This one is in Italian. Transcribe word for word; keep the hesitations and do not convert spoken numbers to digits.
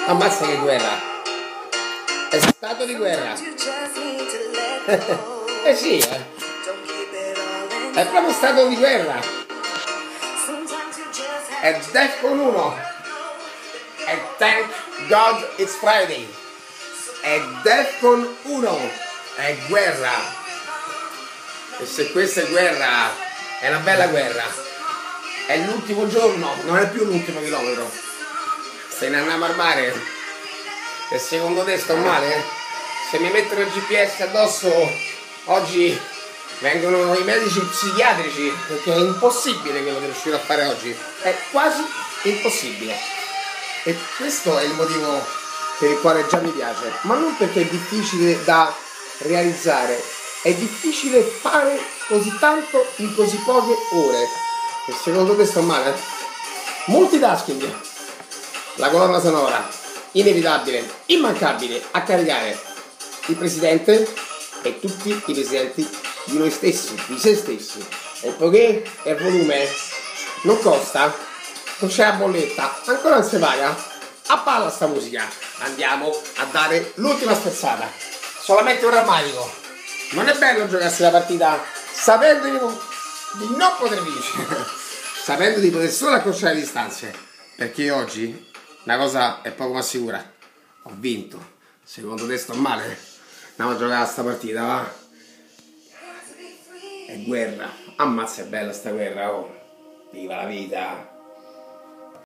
Ammazza che guerra! È stato di guerra! Eh sì, eh! È proprio stato di guerra! È Defcon uno! È Thank God It's Friday! È Defcon uno! È guerra! E se questa è guerra, è una bella guerra! È l'ultimo giorno, non è più l'ultimo chilometro! Se ne andiamo al mare e secondo te sto male? Se mi mettono il G P S addosso oggi vengono i medici psichiatrici, perché è impossibile quello che riuscirò a fare oggi, è quasi impossibile. E questo è il motivo per il quale già mi piace, ma non perché è difficile da realizzare, è difficile fare così tanto in così poche ore. E secondo te sto male? Multitasking. La colonna sonora, inevitabile, immancabile, a caricare il presidente e tutti i presidenti di noi stessi, di se stessi. E poiché il volume non costa, non c'è la bolletta, ancora non si paga, a palla sta musica. Andiamo a dare l'ultima spezzata. Solamente un rammarico. Non è bello giocarsi la partita sapendo di non, di non poter vincere, sapendo di poter solo accorciare le distanze. Perché oggi una cosa è poco ma sicura, ho vinto. Secondo te sto male? Andiamo a giocare a sta partita, va? È guerra. Ammazza, è bella sta guerra, oh. Viva la vita.